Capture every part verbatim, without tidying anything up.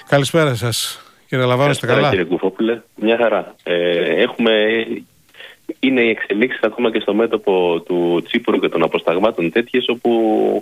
Καλησπέρα σας, κύριε Λαβάνο, είστε καλά? Κύριε Κουφόπουλε, μια χαρά. Ε, έχουμε, είναι οι εξελίξεις ακόμα και στο μέτωπο του Τσίπουρου και των αποσταγμάτων τέτοιες, όπου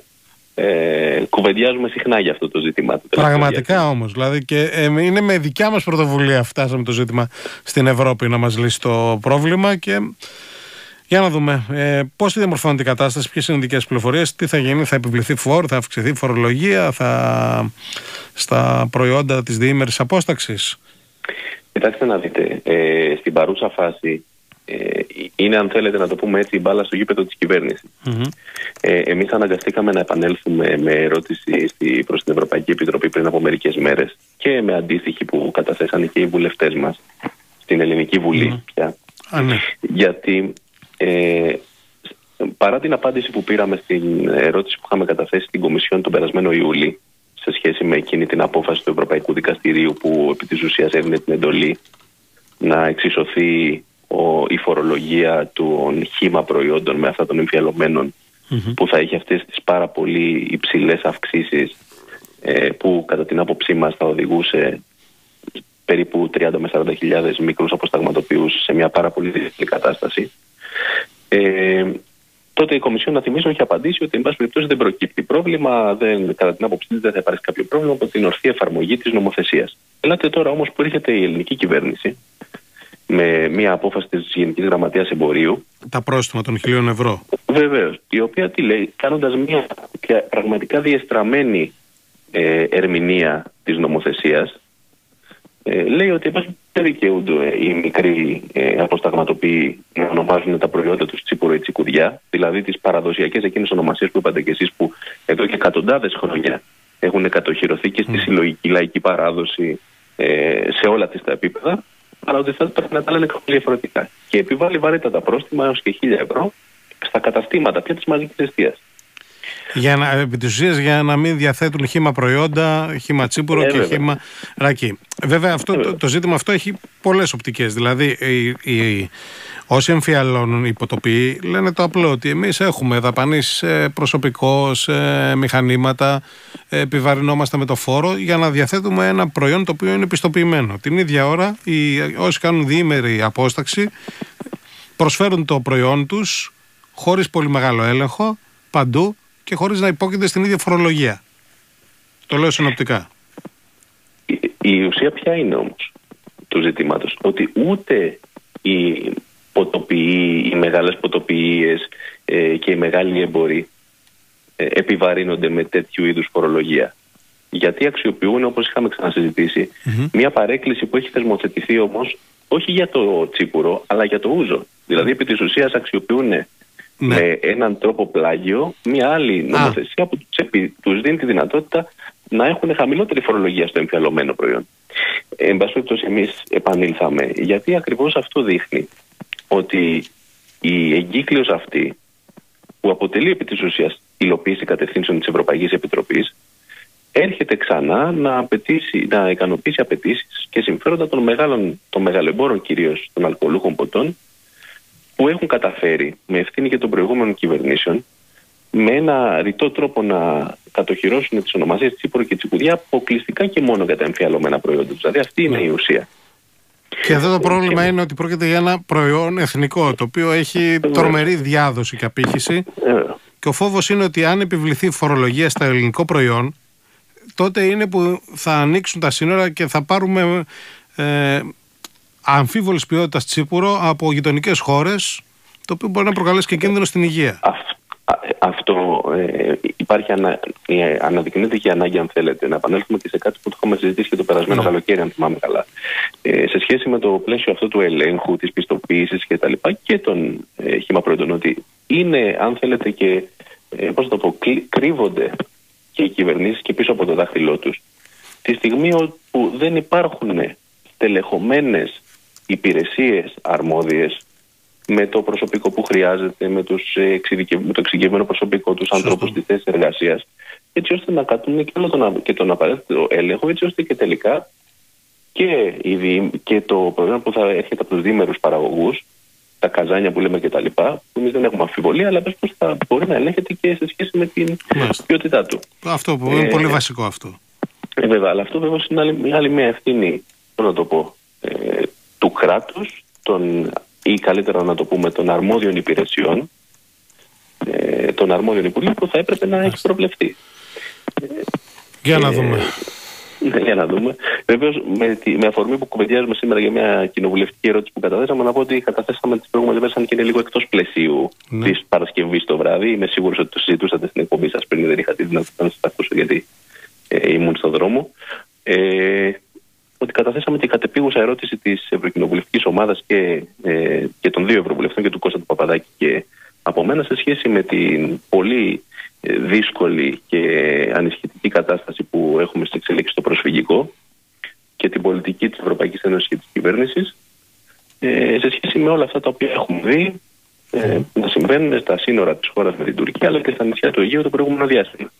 ε, κουβεντιάζουμε συχνά για αυτό το ζήτημα. Πραγματικά όμως, δηλαδή, και ε, είναι με δικιά μας πρωτοβουλία φτάσαμε το ζήτημα στην Ευρώπη να μας λύσει το πρόβλημα. Και για να δούμε ε, πώς διαμορφώνεται η κατάσταση, ποιες είναι οι δικές πληροφορίες, τι θα γίνει, θα επιβληθεί φόρο, θα αυξηθεί φορολογία, θα στα προϊόντα της διήμερης απόσταξης. Κοιτάξτε να δείτε, ε, στην παρούσα φάση ε, είναι, αν θέλετε να το πούμε έτσι, η μπάλα στο γήπεδο της κυβέρνησης. Mm-hmm. Ε, εμείς αναγκαστήκαμε να επανέλθουμε με ερώτηση στη, προς την Ευρωπαϊκή Επιτροπή πριν από μερικές μέρες και με αντίστοιχη που καταθέσανε και οι βουλευτές μας στην Ελληνική Βουλή. Mm-hmm. πια. Ah, ναι. Γιατί ε, παρά την απάντηση που πήραμε στην ερώτηση που είχαμε καταθέσει στην Κομισιόν τον περασμένο Ιούλη, σε σχέση με εκείνη την απόφαση του Ευρωπαϊκού Δικαστηρίου που επί της ουσίας έδινε την εντολή να εξισωθεί ο, η φορολογία των χύμα προϊόντων με αυτά των εμφιαλωμένων, mm-hmm. που θα έχει αυτές τις πάρα πολύ υψηλές αυξήσεις ε, που κατά την άποψή μας θα οδηγούσε περίπου τριάντα με σαράντα χιλιάδες μικρούς αποσταγματοποιούς σε μια πάρα πολύ δύσκολη κατάσταση. Ε, Τότε η Κομισιόν, να θυμίσω, έχει απαντήσει ότι εν πάση περιπτώσει δεν προκύπτει πρόβλημα, δεν, κατά την άποψή της δεν θα υπάρξει κάποιο πρόβλημα από την ορθή εφαρμογή της νομοθεσίας. Ελάτε τώρα όμως που έρχεται η ελληνική κυβέρνηση με μια απόφαση της Γενικής Γραμματείας Εμπορίου. Τα πρόστιμα των χιλίων ευρώ. Βεβαίως. Η οποία τι λέει, κάνοντας μια πραγματικά διεστραμμένη ε, ερμηνεία της νομοθεσίας, ε, λέει ότι δεν δικαιούνται οι μικροί ε, αποσταγματοποιοί να ονομάζουν τα προϊόντα τους τσίπουρο ή τσικουδιά, δηλαδή τις παραδοσιακές εκείνες ονομασίες που είπατε και εσείς, που εδώ και εκατοντάδες χρόνια έχουν κατοχυρωθεί και στη mm. συλλογική λαϊκή παράδοση ε, σε όλα τις τα επίπεδα, αλλά ότι θα πρέπει να τα λένε κάπως διαφορετικά. Και επιβάλλει βαρύτατα πρόστιμα έως και χίλια ευρώ στα καταστήματα πια της μαζικής εστίας. Για να, επί της ουσίας, για να μην διαθέτουν χύμα προϊόντα, χύμα τσίπουρο ε, και βέβαια. χύμα ρακί. Βέβαια αυτό, το, το ζήτημα αυτό έχει πολλές οπτικές. Δηλαδή οι, οι, όσοι εμφιαλώνουν, οι υποτοποιοί, λένε το απλό, ότι εμείς έχουμε δαπανίσει σε προσωπικό, σε μηχανήματα, επιβαρυνόμαστε με το φόρο για να διαθέτουμε ένα προϊόν το οποίο είναι πιστοποιημένο. Την ίδια ώρα οι, όσοι κάνουν διήμερη απόσταξη προσφέρουν το προϊόν τους χωρίς πολύ μεγάλο έλεγχο παντού και χωρίς να υπόκειται στην ίδια φορολογία. Το λέω συνοπτικά. Η, η ουσία ποια είναι όμως του ζητήματος? Ότι ούτε οι ποτοποιοί, οι μεγάλες ποτοποιίες ε, και οι μεγάλοι εμποροί ε, επιβαρύνονται με τέτοιου είδους φορολογία. Γιατί αξιοποιούν, όπως είχαμε ξανασυζητήσει, mm-hmm. μια παρέκκληση που έχει θεσμοθετηθεί όμως όχι για το τσίπουρο, αλλά για το ούζο. Δηλαδή επί της ουσίας αξιοποιούν ναι. με έναν τρόπο πλάγιο μια άλλη νομοθεσία Α. που τους, επί, τους δίνει τη δυνατότητα να έχουν χαμηλότερη φορολογία στο εμφιαλωμένο προϊόν. Εν πάση περιπτώσει, εμείς επανήλθαμε, γιατί ακριβώς αυτό δείχνει ότι η εγκύκλειος αυτή, που αποτελεί επί της ουσίας υλοποίηση κατευθύνσεων της Ευρωπαϊκής Επιτροπής, έρχεται ξανά να, απαιτήσει, να ικανοποιήσει απαιτήσεις και συμφέροντα των μεγάλων, των μεγαλεμπόρων, κυρίως των αλκοολούχων ποτών, που έχουν καταφέρει με ευθύνη και των προηγούμενων κυβερνήσεων με ένα ρητό τρόπο να κατοχυρώσουν τις ονομασίες τσίπουρο και τσικουδιά αποκλειστικά και μόνο για τα εμφιαλωμένα προϊόντα τους. Δηλαδή αυτή είναι η ουσία. Και εδώ το πρόβλημα και... είναι ότι πρόκειται για ένα προϊόν εθνικό, το οποίο έχει τρομερή διάδοση και απήχηση. Ε. Και ο φόβος είναι ότι αν επιβληθεί φορολογία στα ελληνικό προϊόν, τότε είναι που θα ανοίξουν τα σύνορα και θα πάρουμε ε, αμφίβολης ποιότητας τσίπουρο από γειτονικές χώρες, το οποίο μπορεί να προκαλέσει και κίνδυνο στην υγεία. Α, α, αυτό ε, υπάρχει ανα, ε, αναδεικνύεται και ανάγκη, αν θέλετε, να επανέλθουμε και σε κάτι που το είχαμε συζητήσει και το περασμένο yeah. καλοκαίρι, αν θυμάμαι καλά. Ε, σε σχέση με το πλαίσιο αυτό του ελέγχου, της πιστοποίησης και τα λοιπά και των ε, χυμαπροϊόντων, ότι είναι, αν θέλετε, και ε, πώς θα το πω, κρύβονται και οι κυβερνήσεις και πίσω από το δάχτυλό τους, τη στιγμή όπου δεν υπάρχουν τελεχωμένες υπηρεσίες αρμόδιες με το προσωπικό που χρειάζεται, με, τους εξειδικευ... με το εξειδικευμένο προσωπικό, τους ανθρώπους της θέσης εργασίας, έτσι ώστε να κατούν και, τον... και τον απαραίτητο έλεγχο, έτσι ώστε και τελικά και, η... και το προϊόν που θα έρχεται από τους διήμερους παραγωγούς, τα καζάνια που λέμε κτλ., που εμείς δεν έχουμε αμφιβολία, αλλά πες πως θα μπορεί να ελέγχεται και σε σχέση με την Μάλιστα. ποιότητά του. Αυτό που είναι ε... πολύ βασικό αυτό. Ε, βέβαια, αλλά αυτό βέβαια είναι άλλη, άλλη μια ευθύνη, να το πω, ε, του κράτους, των, ή καλύτερα να το πούμε των αρμόδιων υπηρεσιών, ε, των αρμόδιων υπουργείων που θα έπρεπε να έχει προβλεφθεί. Για να δούμε. Ναι, για να δούμε. Βεβαίως, με, με αφορμή που κουβεντιάζουμε σήμερα για μια κοινοβουλευτική ερώτηση που καταθέσαμε, να πω ότι καταθέσαμε τις προηγούμενες μέρες, αν και είναι λίγο εκτός πλαισίου ναι. της Παρασκευής το βράδυ. Είμαι σίγουρος ότι το συζητούσατε στην εκπομπή σας πριν, δεν είχα τη δυνατότητα να σας ακούσω γιατί ε, ήμουν στον δρόμο. Ε, ότι καταθέσαμε την κατεπίγουσα ερώτηση της Ευρωκοινοβουλευτικής Ομάδας και, ε, και των δύο Ευρωβουλευτών και του Κώστα του Παπαδάκη και από μένα σε σχέση με την πολύ δύσκολη και ανισχυτική κατάσταση που έχουμε στην εξελίξη στο προσφυγικό και την πολιτική της Ευρωπαϊκής Ένωσης και της κυβέρνησης ε, σε σχέση με όλα αυτά τα οποία έχουμε δει ε, να συμβαίνουν στα σύνορα της χώρας με την Τουρκία αλλά και στα νησιά του Αιγαίου το προηγούμενο διάστημα.